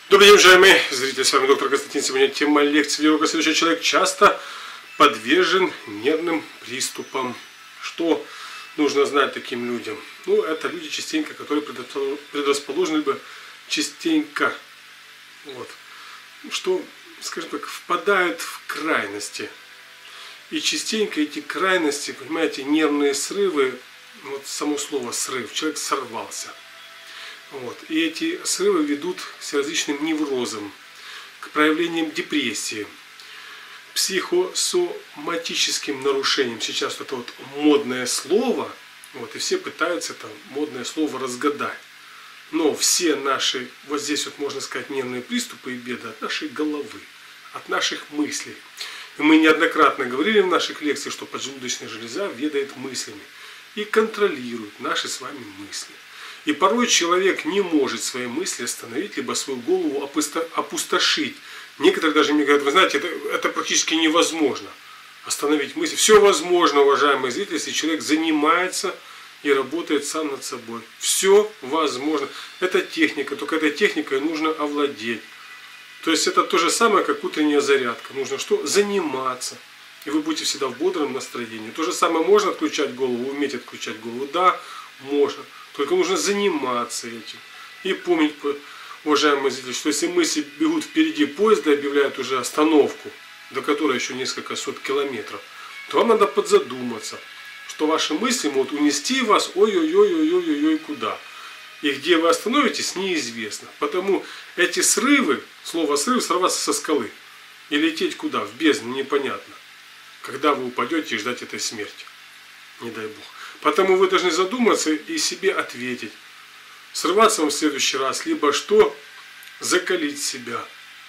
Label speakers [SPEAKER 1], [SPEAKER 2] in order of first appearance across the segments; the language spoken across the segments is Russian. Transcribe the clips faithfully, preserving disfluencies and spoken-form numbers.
[SPEAKER 1] Добрый день, уважаемые зрители, с вами доктор Константин. Сегодня тема лекции «Видеоурок. Следующий человек часто подвержен нервным приступам». Что нужно знать таким людям? Ну, это люди частенько, которые предрасположены бы частенько, вот, что, скажем так, впадают в крайности. И частенько эти крайности, понимаете, нервные срывы, вот само слово «срыв», человек сорвался. Вот. И эти срывы ведут к всеразличным неврозам, к проявлениям депрессии, психосоматическим нарушениям. Сейчас это вот модное слово, вот, и все пытаются это модное слово разгадать. Но все наши, вот здесь вот можно сказать, нервные приступы и беды от нашей головы, от наших мыслей. И мы неоднократно говорили в наших лекциях, что поджелудочная железа ведает мыслями и контролирует наши с вами мысли. И порой человек не может свои мысли остановить, либо свою голову опустошить. Некоторые даже мне говорят, вы знаете, это, это практически невозможно остановить мысли. Все возможно, уважаемые зрители, если человек занимается и работает сам над собой. Все возможно. Это техника, только этой техникой нужно овладеть. То есть это то же самое, как утренняя зарядка. Нужно что? Заниматься. И вы будете всегда в бодром настроении. То же самое можно отключать голову, уметь отключать голову. Да, можно. Только нужно заниматься этим. И помнить, уважаемые зрители, что если мысли бегут впереди поезда и объявляют уже остановку, до которой еще несколько сот километров, то вам надо подзадуматься, что ваши мысли могут унести вас ой-ой-ой-ой-ой-ой куда. И где вы остановитесь, неизвестно. Потому эти срывы, слово срыв, сорваться со скалы и лететь куда? В бездну, непонятно. Когда вы упадете и ждать этой смерти. Не дай Бог. Потому вы должны задуматься и себе ответить. Срываться вам в следующий раз, либо что? Закалить себя.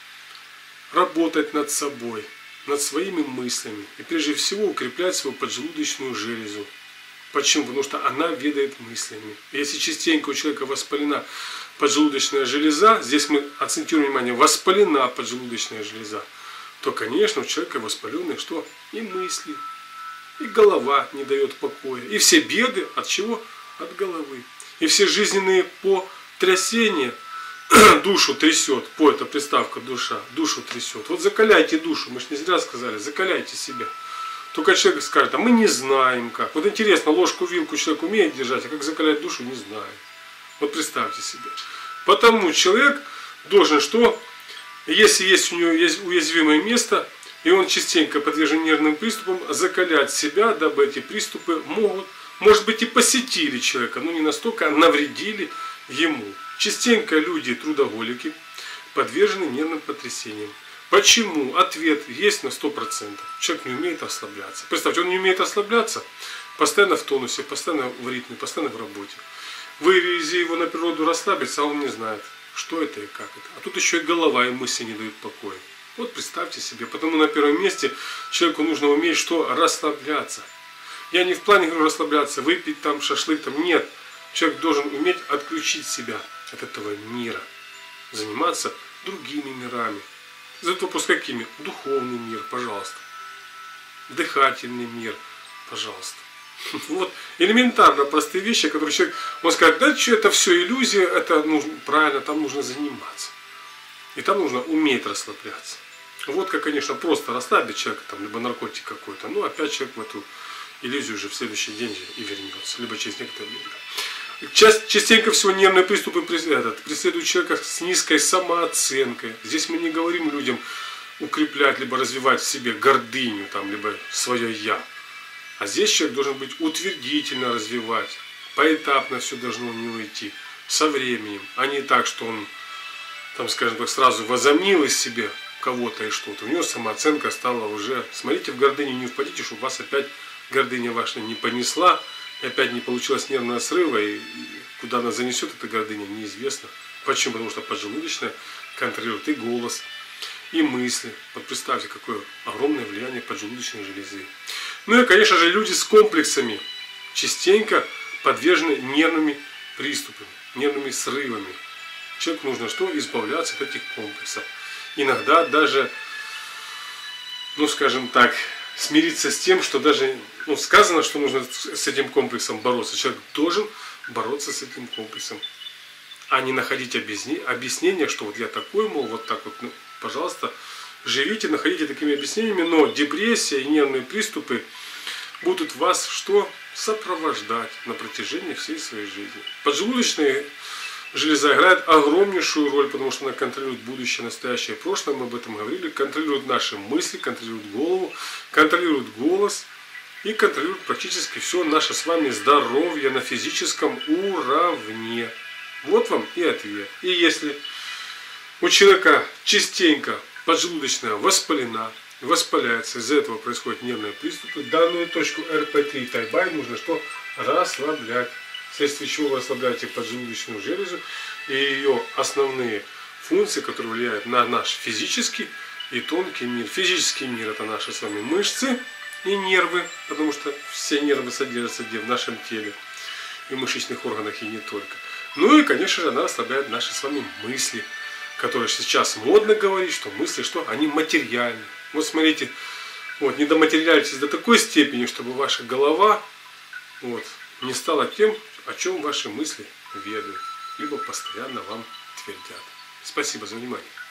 [SPEAKER 1] Работать над собой, над своими мыслями. И прежде всего укреплять свою поджелудочную железу. Почему? Потому что она ведает мыслями. Если частенько у человека воспалена поджелудочная железа, здесь мы акцентируем внимание, воспалена поджелудочная железа, то, конечно, у человека воспаленные что? И мысли. И голова не дает покоя. И все беды от чего? От головы. И все жизненные потрясения душу трясет. По, это приставка душа. Душу трясет. Вот закаляйте душу. Мы же не зря сказали. Закаляйте себя. Только человек скажет, а мы не знаем как. Вот интересно, ложку-вилку человек умеет держать, а как закалять душу, не знает. Вот представьте себе. Потому человек должен что? Если есть у него уязвимое место, и он частенько подвержен нервным приступам, закалять себя, дабы эти приступы могут, может быть, и посетили человека, но не настолько навредили ему. Частенько люди, трудоголики, подвержены нервным потрясениям. Почему? Ответ есть на сто процентов. Человек не умеет расслабляться. Представьте, он не умеет расслабляться, постоянно в тонусе, постоянно в ритме, постоянно в работе. Вывези его на природу расслабиться, а он не знает, что это и как это. А тут еще и голова и мысли не дают покоя. Вот представьте себе, потому на первом месте человеку нужно уметь что? Расслабляться. Я не в плане говорю расслабляться, выпить там шашлык, там нет. Человек должен уметь отключить себя от этого мира. Заниматься другими мирами. Зато пусть какими? Духовный мир, пожалуйста. Дыхательный мир, пожалуйста. Вот элементарно простые вещи, которые человек может сказать, да что это все иллюзия, это нужно, правильно, там нужно заниматься. И там нужно уметь расслабляться. Водка, конечно, просто расслабит человека, там, либо наркотик какой-то, но опять человек в эту иллюзию уже в следующий день и вернется, либо через некоторое время. Частенько всего нервные приступы преследуют человека с низкой самооценкой. Здесь мы не говорим людям укреплять, либо развивать в себе гордыню, там, либо свое «я». А здесь человек должен быть утвердительно развивать. Поэтапно все должно у него идти, со временем, а не так, что он, там, скажем так, сразу возомнил из себя кого-то и что-то. У него самооценка стала уже... Смотрите, в гордыню не впадите, чтобы вас опять гордыня ваша не понесла, и опять не получилось нервного срыва, и куда она занесет, эта гордыня, неизвестно. Почему? Потому что поджелудочная контролирует и голос, и мысли. Вот представьте, какое огромное влияние поджелудочной железы. Ну и, конечно же, люди с комплексами частенько подвержены нервными приступами, нервными срывами. Человеку нужно что? Избавляться от этих комплексов. Иногда даже, ну скажем так, смириться с тем, что даже ну, сказано, что нужно с этим комплексом бороться. Человек должен бороться с этим комплексом. а не находить объяснения, что вот я такой, мол, вот так вот, ну, пожалуйста, живите, находите такими объяснениями, но депрессия и нервные приступы будут вас что? Сопровождать на протяжении всей своей жизни. Поджелудочная железа играет огромнейшую роль, потому что она контролирует будущее, настоящее и прошлое, мы об этом говорили, контролирует наши мысли, контролирует голову, контролирует голос и контролирует практически все наше с вами здоровье на физическом уровне. Вот вам и ответ. И если у человека частенько поджелудочная воспалена, воспаляется, из-за этого происходят нервные приступы, данную точку эр пэ три тайбай нужно что? Расслаблять. Вследствие чего вы расслабляете поджелудочную железу и ее основные функции, которые влияют на наш физический и тонкий мир. Физический мир — это наши с вами мышцы и нервы, потому что все нервы содержатся где? В нашем теле и мышечных органах, и не только. Ну и, конечно же, она расслабляет наши с вами мысли, которые сейчас модно говорить, что мысли, что они материальны. Вот смотрите, вот, не доматериальтесь до такой степени, чтобы ваша голова вот, не стала тем, о чем ваши мысли ведают, либо постоянно вам твердят. Спасибо за внимание.